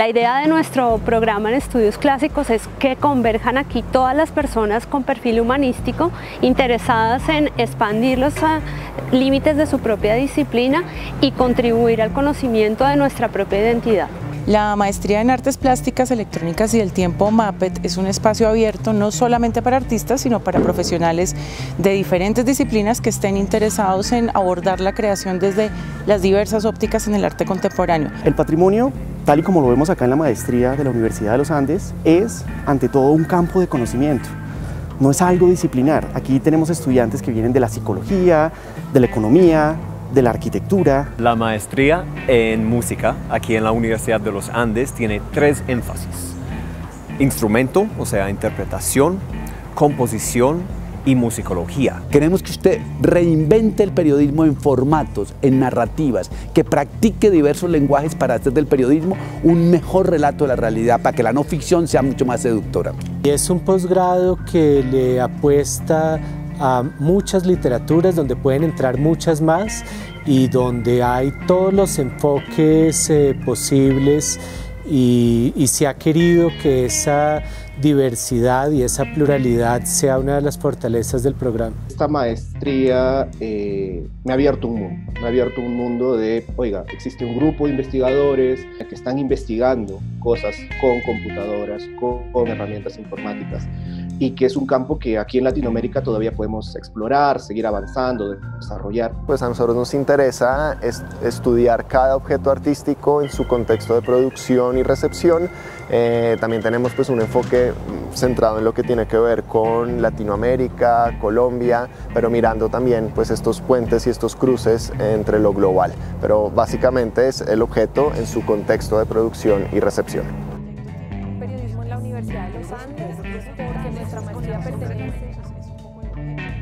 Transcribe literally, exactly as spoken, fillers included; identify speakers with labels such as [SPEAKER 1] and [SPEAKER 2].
[SPEAKER 1] La idea de nuestro programa en Estudios Clásicos es que converjan aquí todas las personas con perfil humanístico interesadas en expandir los límites de su propia disciplina y contribuir al conocimiento de nuestra propia identidad.
[SPEAKER 2] La Maestría en Artes Plásticas, Electrónicas y el Tiempo MAPET es un espacio abierto no solamente para artistas, sino para profesionales de diferentes disciplinas que estén interesados en abordar la creación desde las diversas ópticas en el arte contemporáneo.
[SPEAKER 3] El patrimonio, tal y como lo vemos acá en la maestría de la Universidad de los Andes, es ante todo un campo de conocimiento. No es algo disciplinar. Aquí tenemos estudiantes que vienen de la psicología, de la economía, de la arquitectura.
[SPEAKER 4] La maestría en música aquí en la Universidad de los Andes tiene tres énfasis: instrumento, o sea, interpretación, composición y musicología.
[SPEAKER 5] Queremos que usted reinvente el periodismo en formatos, en narrativas, que practique diversos lenguajes para hacer del periodismo un mejor relato de la realidad, para que la no ficción sea mucho más seductora.
[SPEAKER 6] Y es un posgrado que le apuesta a muchas literaturas, donde pueden entrar muchas más y donde hay todos los enfoques eh, posibles y, y se ha querido que esa diversidad y esa pluralidad sea una de las fortalezas del programa.
[SPEAKER 3] Esta maestría eh, me ha abierto un mundo, me ha abierto un mundo de, oiga, existe un grupo de investigadores que están investigando cosas con computadoras, con, con herramientas informáticas, y que es un campo que aquí en Latinoamérica todavía podemos explorar, seguir avanzando, desarrollar.
[SPEAKER 7] Pues a nosotros nos interesa es estudiar cada objeto artístico en su contexto de producción y recepción. Eh, también tenemos pues un enfoque centrado en lo que tiene que ver con Latinoamérica, Colombia, pero mirando también pues estos puentes y estos cruces entre lo global. Pero básicamente es el objeto en su contexto de producción y recepción.
[SPEAKER 8] Periodismo en la Universidad de los Andes, porque nuestra maestría pertenece